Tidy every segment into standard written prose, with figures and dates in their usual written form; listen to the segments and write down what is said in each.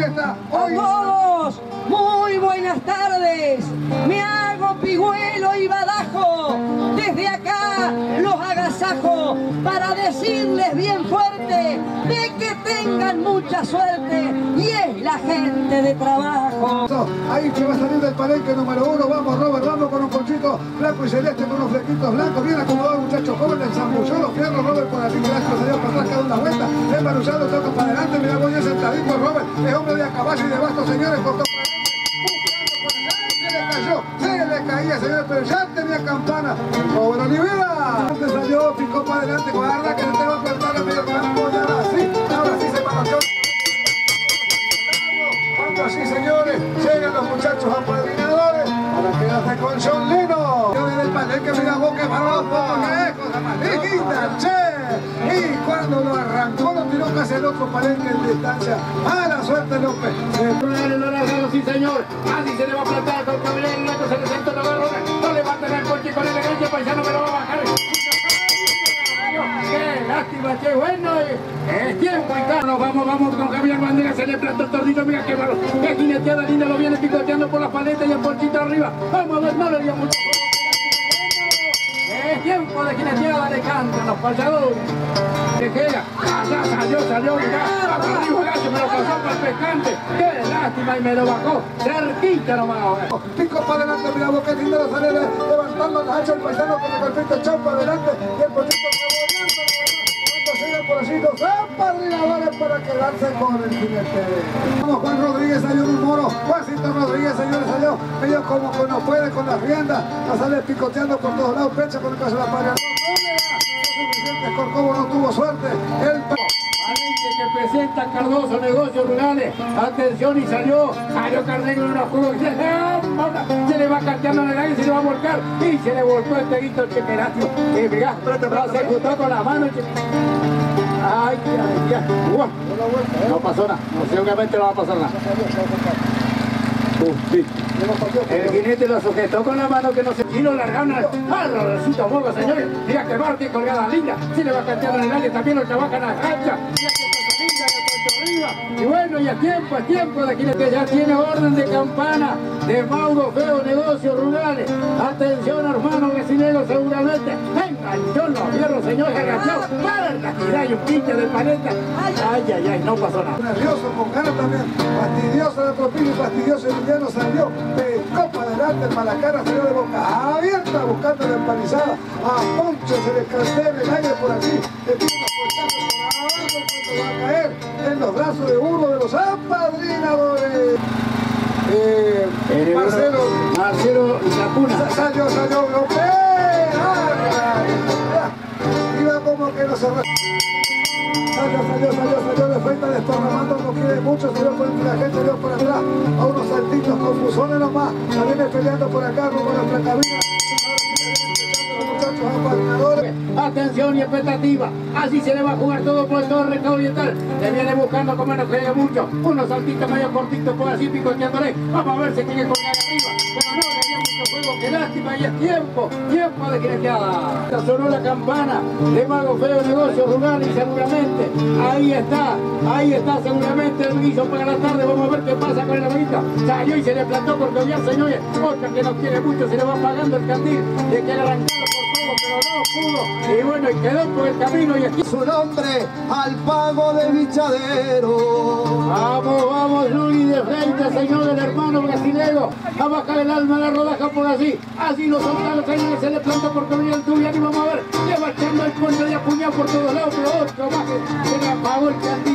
Ahí está. A todos, muy buenas tardes. Me hago pigüelo y badajo. Desde acá los agasajo para decirles bien fuerte de que tengan mucha suerte. Y es la gente de trabajo. Ahí se va a salir del palenque número 1. Vamos, Robert, vamos con un ponchito blanco y celeste con unos flequitos blancos. Bien acomodado el muchacho joven, ensambulló los fierros. Robert por aquí, Velasco se dio para atrás, cada una vuelta. Embarullado, toca para adelante. Mira, voy a sentadito. Robert es hombre de a caballo y de basto, señores. Cortó para adelante. Se le caía, señores, pero ya tenía campana. Robert Olivera. Antes salió, picó para adelante. Guarda que se te va a apretar el medio campo. Y ahora sí se panoteó. Cuando así, señores, llegan los muchachos apadrinadores. Ahora quédate con John Leno. Yo desde el palenque, mira vos que paró, que es cosa más linda, che. Y cuando lo arrancó, lo tiró casi el otro palenque en distancia. Mala suerte, López. Sí, señor. Así se le va a plantar con caballero y luego se le sentó la barrona. No levantan el coche con elegancia, paisano me lo va a bajar. ¡Qué lástima, qué bueno! Es tiempo y claro, vamos con Javier Bandera, se le plantó el tordillo, mira qué malo. Qué jineteada linda, lo viene picoteando por la paleta y el ponchito arriba. Vamos a ver, no le dio mucho. Es tiempo de jineteada, le cantan los payadores. Tejera, allá salió, mirá, arriba gacho, me lo pasó para el pescante. Qué lástima y me lo bajó, cerquita nomás. Pico para adelante, mira vos qué lindo lo sale levantando las hachas el paisano con el golpito echado para adelante y el pochito revolviendo. Cuando llegan por allí los apadrinadores para quedarse con el jinete. Vamos, Juan Rodríguez salió de un moro. Juancito Rodríguez, señores, salió medio como que no puede con las riendas. La sale picoteando por todos lados, pecha con el caso de la paga. Corcovo no tuvo suerte. El que presenta Cardoso Negocios Rurales. Atención y salió Cardenio en una juego. Se le va canteando en el aire, se le va a volcar. Y se le volcó el teguito el chequeratio. Y mirá, se ejecutó con las manos. Ay, no pasó nada. No, seguramente no va a pasar nada. Sí. El jinete lo sujetó con la mano que no se... Y lo largaron al rodecito morro, señores. Mira que Martín colgada linda. Se le va canteando en el aire, también lo trabajan a la cancha. Mira que está linda en el puerto arriba. Y bueno, y es tiempo de jinete. Ya tiene orden de campana de Mauro Feo Negocios Rurales. Atención, hermano vecinero, seguramente. Enganchó los fierros, señores, agachados. Para la tirada y un pinche de paleta. Ay, no pasó nada. Nervioso, con ganas también. Fastidioso de propina y fastidioso Emiliano salió. Pecó para adelante, el Malacara salió de boca abierta buscando la empalizada. A Poncho se le cantea en el aire por aquí. Le tira una fuerza por abajo cuando va a caer en los brazos de uno de los apadrinadores. Marcelo Lacuna. Salió López. Iba como que no se... Salió de frente desparramando, no quiere mucho, salió por entre la gente, salió por atrás, a unos saltitos confusones nomás, la viene peleando por acá con la placabina. Atención y expectativa, así se le va a jugar todo por el Torre Oriental. Le viene buscando como no juega mucho, unos saltitos medio cortitos por así picoteándole. Vamos a ver si tiene que colgar arriba, pero no le dio mucho juego, qué lástima, y es tiempo de jineteada. Sonó la campana de Mago Feo Negocios Rurales y seguramente ahí está seguramente el guiso para la tarde. Vamos a ver qué pasa con el amiguito. Salió y se le plantó porque ya, señores, otra que no quiere mucho, se le va pagando el candil de que le arrancaron por todo, pero no pudo. Y bueno, y quedó por el camino y aquí su nombre al pago de bichadero. Vamos, Luis de frente, señor, el hermano brasilero. A bajar el alma, la rodaja por así lo soltaron los señores, se le plantó por venir el Tubián y vamos a ver, le va echando el puente de apuñado por todos lados, pero otro más que se le apagó el candil,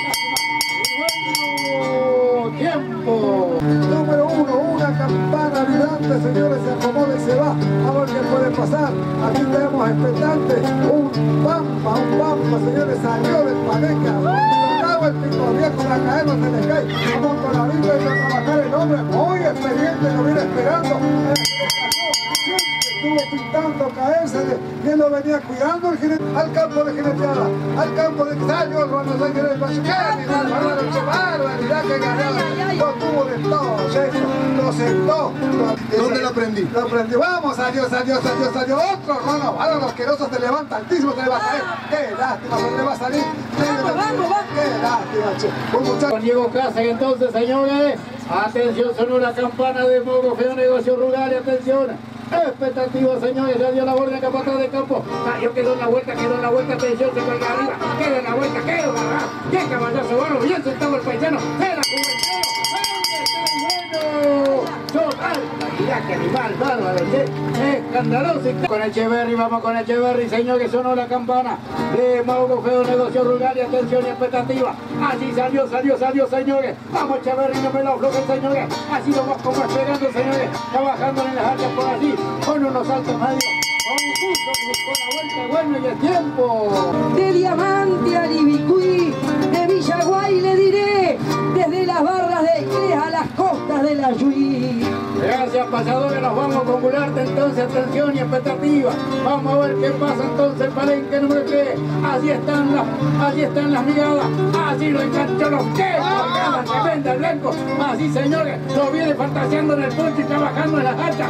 tiempo. Número 1, una campana vibrante, señores, se acomoda y se va. A ver qué puede pasar. Aquí tenemos expectante. Un pampa, señores, salió del palenque. Tocaba el pico viejo para caer, no se le cae. Vamos con la Biblia y a trabajar el hombre muy expediente, lo viene esperando. Siempre estuvo tanto caerse, y él lo venía cuidando al campo de jineteada, al campo de Caño, el Buenos Aires, el Pachuquén, qué barbaridad que ganaba, no tuvo de todo, lo sentó. ¿Dónde lo aprendí? Lo aprendí, vamos, adiós, otro, no, ahora los querosos te levanta altísimo, te va a caer, qué lástima, se le va a salir, vamos, qué lástima, che, un muchacho. Con Diego Casa, y entonces, señores, atención, sonó la campana de Modo Feo Negocio Rural, y atención, expectativa, señores, ya dio la orden capataz de campo, quedó en la vuelta, atención, se cuelga arriba, queda en la vuelta, queda, qué caballazo, bueno, bien sentado el paisano, era Juventud, bueno, total, que animal, bárbaro, escandaloso. Con Echeverri, vamos con Echeverri, señor, que sonó la campana de Mauro Feo Negocio Rural, y atención y expectativa, así salió, señores, vamos Echeverri, no me lo aflojen, señores, así lo vamos como esperando, señores, trabajando en las áreas por allí, con unos saltos medios, con la vuelta, bueno, y el tiempo. De Diamante a Libicuí, de Villaguay le diré, desde las barras de Iglesias a las costas de la Yuí. Gracias, pasadores, nos vamos con Gularte, entonces, atención y expectativa. Vamos a ver qué pasa entonces, Palenque número 3. Allí están las migadas, así lo enganchó los que tremenda el blanco. Así, señores, lo viene fantaseando en el poncho y trabajando en las hachas.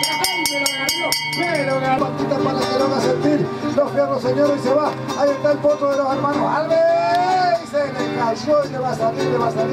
Pero ganó. Patita para que lo haga sentir los fierros, señores, y se va. Ahí está el potro de los hermanos Alves. Y se le cayó y le va a salir.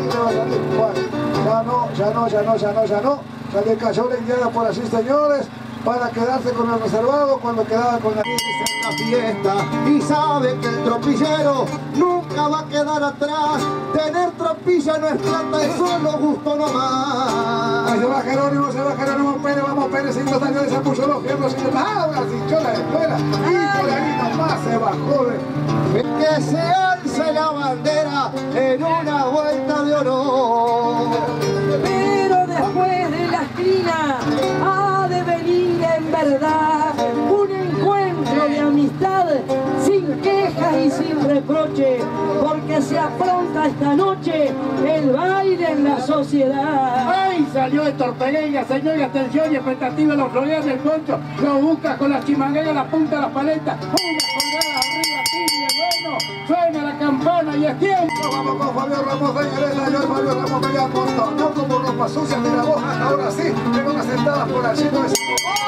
Bueno, ya no. Ya le cayó la indiada por allí, señores, para quedarse con el reservado cuando quedaba con la... La fiesta y sabe que el tropillero nunca va a quedar atrás. Tener tropilla no es plata, es solo gusto nomás. Ahí se va Jerónimo Pérez, vamos Pérez, y no salió de ese puso los fierros, y ahora se hinchó la escuela, y por ahí nomás se bajó de... Que se alce la bandera en una vuelta de honor. Pero después de la esquina ha de venir en verdad un encuentro de amistad sin quejas y sin reproche, porque se afronta esta noche el baile en la sociedad. ¡Ay! Salió de Torpegueña, señor, y atención y expectativa, los rodean del poncho, lo busca con la chimanguera, la punta de la paleta, una colgada arriba, tibia, bueno, suena la campana y es tiempo. Vamos con Fabio Ramos, señores, Fabio Ramos me había montado como ropa sucia de la boca, ahora sí, tengo unas sentadas por allí, no es...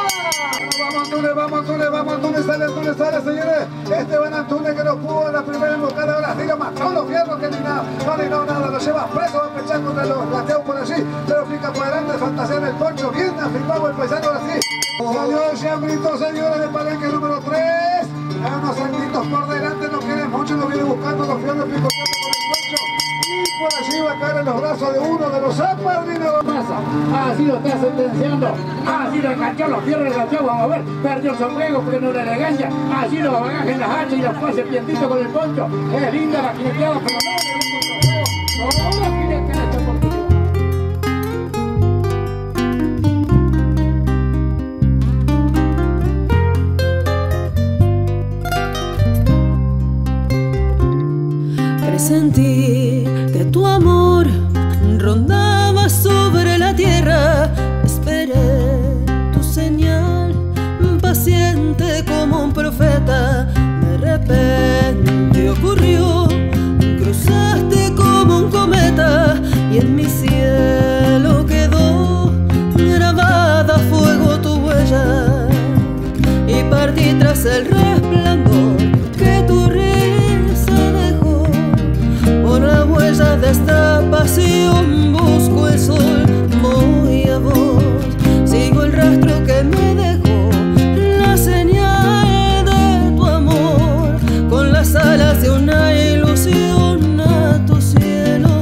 Vamos Antunes, sale, señores. Esteban Antunes que no pudo en la primera emboscada, ahora sí lo mató los fierros que ni nada, lo lleva preso, va a pechar contra los lateos por allí, pero pica por adelante, fantasea en el poncho, bien afirmado el paisano, ahora sí. Salió el chambrito, señores, de Palenque número 3, hay unos saltitos por delante, no quiere mucho, lo viene buscando los fierros picoteando por el poncho. Y por allí va a caer en los brazos de uno de los apadrinados. Así lo está sentenciando, así lo enganchó los fierros de la chava, vamos a ver, perdió el sombrero porque no le elegancia, así lo bagaje en las hachas y los pase pientito con el poncho, es linda la jineteada, pero no la jineteada esta oportunidad. Presentí que tu amor rondaba sobre la tierra, esperé tu señal, paciente como un profeta, de repente ocurrió, cruzaste como un cometa y en mi cielo quedó grabada a fuego tu huella y partí tras el resplandor que tu risa dejó. Por la huella de esta pasión busco el sol, voy a vos, sigo el rastro que me dejó la señal de tu amor, con las alas de una ilusión a tu cielo.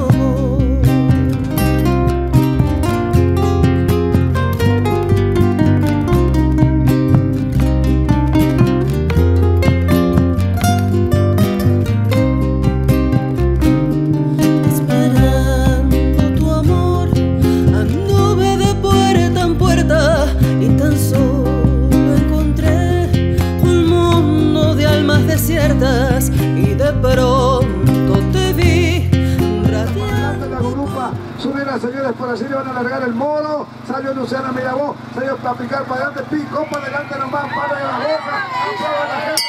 Y de pronto te vi radiante. La grupa, suben las señores por allí, le van a alargar el mono. salió Luciana Mirabó, señor, para picar para adelante, picó para adelante nomás, para la bolsa, toda la gente.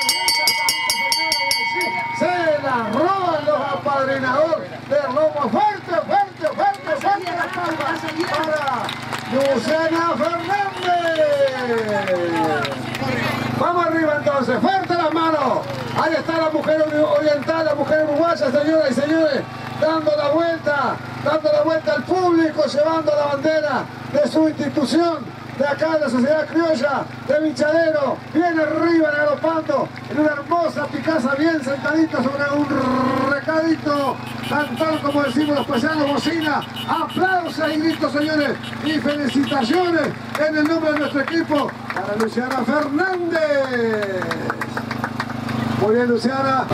Se la roban los apadrinadores de Lomo. Fuerte, fuerte, fuerte, fuerte las palmas para Luciana Fernández. Vamos arriba entonces, fuerte las manos. Ahí está la mujer oriental, la mujer uruguaya, señoras y señores, dando la vuelta al público, llevando la bandera de su institución, de acá de la Sociedad Criolla, de Vichadero, bien arriba galopando, en una hermosa picaza, bien sentadito sobre un recadito, cantón como decimos los paisanos, bocina, aplausos y gritos, señores, y felicitaciones en el nombre de nuestro equipo para Luciana Fernández. Muy bien, Luciana.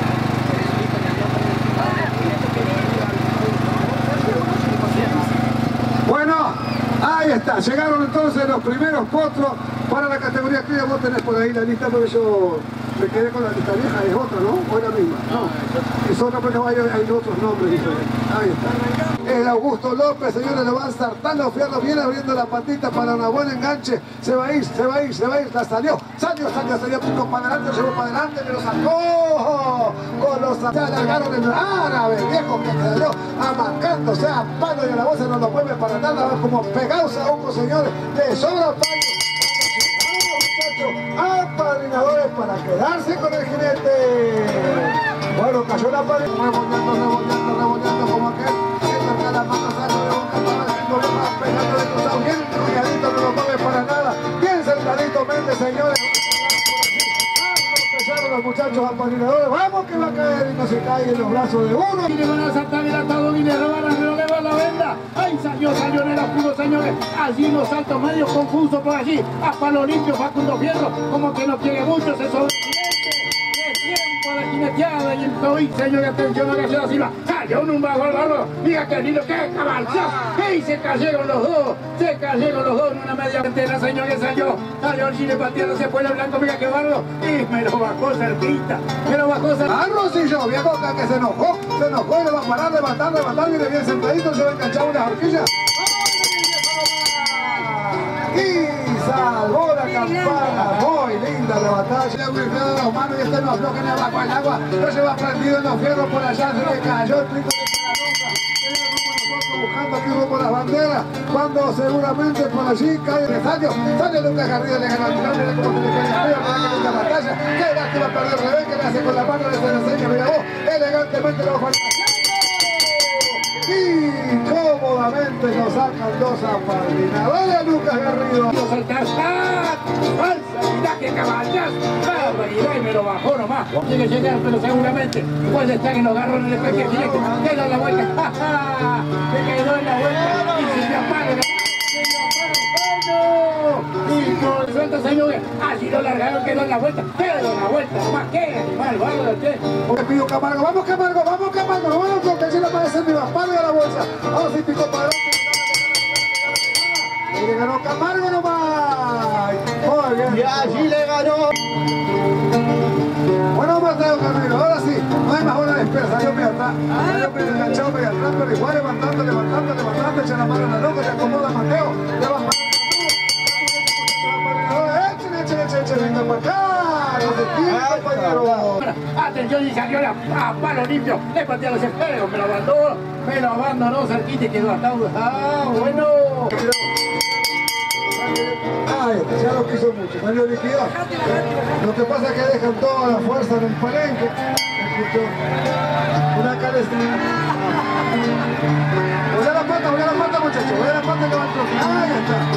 Bueno, ahí está, llegaron entonces los primeros potros para la categoría cría. Vos tenés por ahí la lista, porque yo me quedé con la lista vieja, es otra, ¿no? ¿O es la misma? No, es otra, pero hay otros nombres diferentes. Ahí está. El Augusto López, señores, lo van saltando fierro, viene abriendo la patita para una buena enganche. Se va a ir, la salió, picó para adelante, llevó para adelante, me lo sacó. Con los se alargaron el árabe, viejo, que quedó amacándose a palo y a la bolsa no lo mueve para nada, como pegados a hongos, señores, de sobra paño. Apadrinadores para quedarse con el jinete. Bueno, cayó la pared, revolviendo como aquel. La mano sale de boca, pegando de cruzado, bien cuidadito, no lo mueve para nada, bien sentadito Méndez, señores. Empezaron los muchachos apadrinadores, vamos que va a caer y no se cae en los brazos de uno. Y le van a saltar el atado, y le va la venda. Ahí salió en el oscuro, señores. Allí los saltos medios confusos por allí. A palo limpio, Facundo Fierro, como que no quiere mucho, se sobreviviente. Tiempo de jineteada y el COVID, señor, atención a la ciudad Silva. Salió un bajo al barro, diga que lindo, que cabalzazo. Y se cayeron los dos en una media entera, señor, que salió el chile pateando, se fue el blanco, mira que barro, y me lo bajó cerquita, Rosillo, viejo, que se enojó, y le va a parar, levantar, y le viene sentadito, se va a enganchar unas horquillas. Y salvó la campana, muy linda la batalla. Le de las manos y este no afloja ni abajo el agua, no se va prendido en los fierros por allá, se le cayó el trigo de la roca. Nosotros buscando aquí rumbo a las banderas, cuando seguramente por allí cae el Salio Lucas Garrido, le gana al final, mira cómo se le cae arriba para que tenga batalla. Qué lástima perder el revés, que le hace con la mano, le se le enseña, mira vos, elegantemente lo bajo al y cómodamente nos sacan dos apadrinadores, Lucas Garrido. Falsa, que caballas, barbaridad, y me lo bajó nomás. Tiene que llegar, pero seguramente puede estar en los garrones de pequeño directo. Queda en la vuelta, se quedó en la vuelta y se le apaga. Y por suerte, señores, así lo largaron, quedó en la vuelta, nomás que animal, bárbaro usted. Le pido Camargo, vamos Camargo, no vamos porque allí le aparece mi espalda a la bolsa. Vamos y picó para adelante. Y le ganó Camargo nomás. Muy bien. Y allí le ganó. Bueno, Mateo Carrero, ahora sí, no hay más hora de espera, salió medio atrás. Salió medio enganchado, medio atrás, pero igual levantando, echa la mano en la loca, se acomoda Mateo, le va para venga para acá, no se tire, compañero. Atención, y salió a palo limpio, le pateó los esperos, me lo abandonó cerquita y quedó hasta bueno. Ya lo quiso mucho, salió liquidado. Lo que pasa es que dejan toda la fuerza en el palenque. Escuchó una calestina. Voy a la pata, muchachos, voy a la pata que va a trocar. Ahí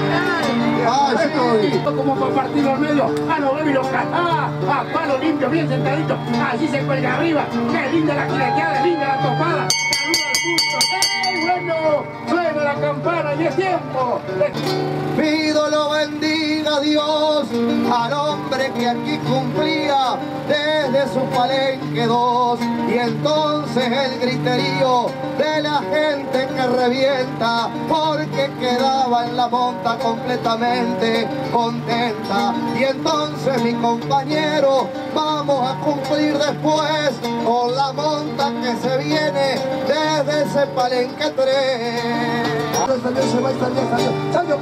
está. Como por partido al medio, a lo y lo a palo limpio, bien sentadito, allí se cuelga arriba, qué linda la jineteada, linda la topada, saluda al punto, bueno, suena la campana y es tiempo. Pido lo bendiga Dios al hombre que aquí cumplía desde su palenque 2, y entonces el griterío de la gente que revienta porque quedaba en la monta completamente contenta. Y entonces mi compañero, vamos a cumplir después con la monta que se viene desde ese palenque 3. Salió, pico para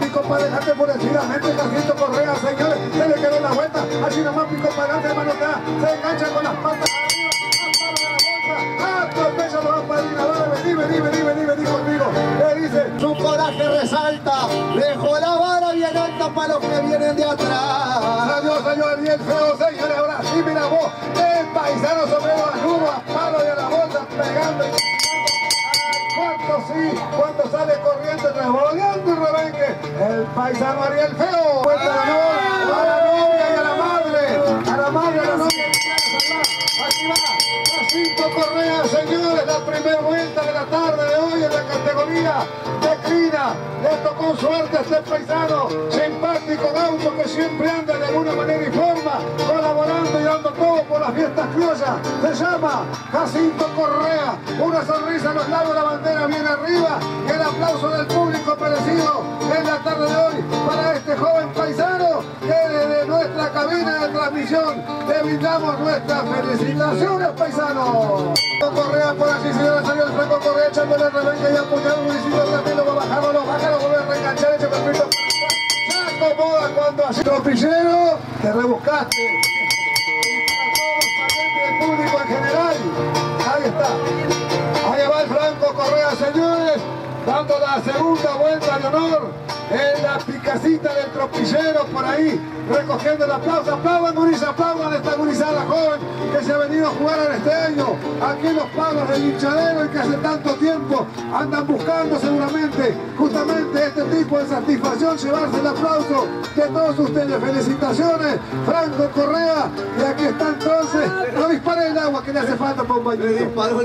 adelante enfurecidamente Jacinto Correa, señores, se le quedó la vuelta, así nomás picó para adelante, manotea, se engancha con las patas arriba, al palo de la bolsa, atropella los apadrinadores, vení conmigo, le dice. Su coraje resalta, dejó la vara bien alta para los que vienen de atrás. Adiós, señor Ariel Feo, señores, ahora sí, mira vos, el paisano sobre los nubes, a palo de la bolsa, pegando y cuánto sí, cuando sale corriendo, revoleando y rebenque, el paisano Ariel Feo, cuenta de honor a la novia y a la madre, a la novia que quiere salvar. Aquí va, Jacinto Correa, señores, la primera vuelta de la tarde de hoy en la categoría declina. Le tocó suerte a este paisano, simpático gaucho que siempre anda de alguna manera y forma, colaborando y dando todo por las fiestas criollas. Se llama Jacinto Correa, una sonrisa en los labios, la bandera bien arriba y el aplauso del público merecido en la tarde de hoy para este joven paisano que desde nuestra cabina de transmisión le brindamos nuestras felicitaciones, paisano. Correa por allí, señora, salió el Franco Correa echándole el rebenque y apuñado, Luisito también lo va bajando, vuelve a reenganchar, eche perfecto. Se acomoda cuando así. Tropillero, te rebuscaste. Y para todos los parientes del público en general, ahí está. Ahí va el Franco Correa, señores, dando la segunda vuelta de honor en la picacita del tropillero por ahí, recogiendo el aplauso. Aplaudan, gurisa, aplaudan esta gurizada joven que se ha venido a jugar en este año aquí en los pagos del hinchadero y que hace tanto tiempo andan buscando seguramente justamente este tipo de satisfacción, llevarse el aplauso de todos ustedes. Felicitaciones, Franco Correa, y aquí está entonces. No dispare el agua que le hace falta para un baño. Le disparó.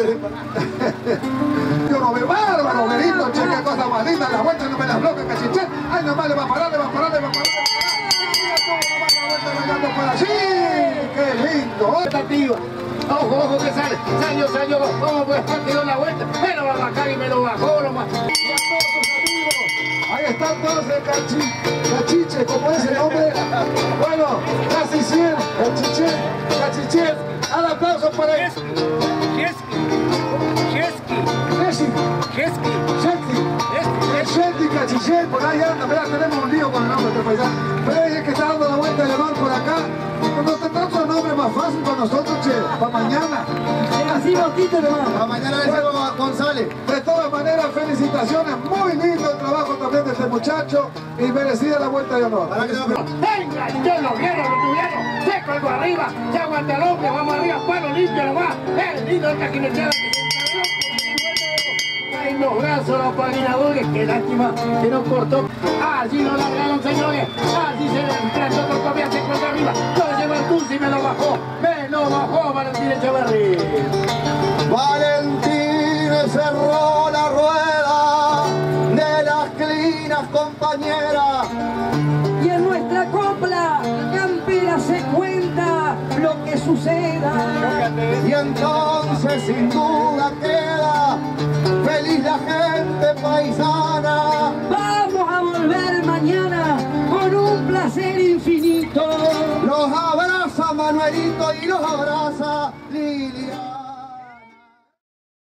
Yo no veo bárbaro, Benito, che, qué cosa más linda, las vueltas no me las bloquea, cachiché. Ay, nomás le va a parar. ¡Sí! ¡Qué lindo! Expectativa. Ojo que salió, ¿cómo pues dio la vuelta? Me lo va a bajar y me lo bajó nomás. Y a todos sus amigos, ahí están todos el cachiche, ¿cómo es el nombre? Bueno, casi 100, cachiche, al aplauso para él. Cheski, cachiche, por ahí anda, mirá, tenemos un lío con el nombre de este paisano. Pero es que está dando la vuelta de honor por acá. No tendrá otro nombre más fácil para nosotros, che, para mañana. Así Bautito nomás. Para mañana le decimos a González. De todas maneras, felicitaciones, muy lindo el trabajo también de este muchacho y merecida la vuelta de honor. Venga, yo lo tuvieron, se colgó arriba, se aguanta el hombre, vamos arriba, palo limpio nomás. El lindo esta jineteada que se encargó. En los brazos los paginadores, qué lástima que no cortó. Allí lo largaron, señores. Allí se trató otro todavía, se colgó arriba. Lo llevó el Tusi y me lo bajó Valentín Echeverri. Valentín cerró la rueda de las clinas, compañera. Y en nuestra copla campera se cuenta lo que suceda. Y entonces sin duda queda feliz la gente paisana. Vamos a volver mañana con un placer infinito. Los abraza Manuelito y los abraza Lilia.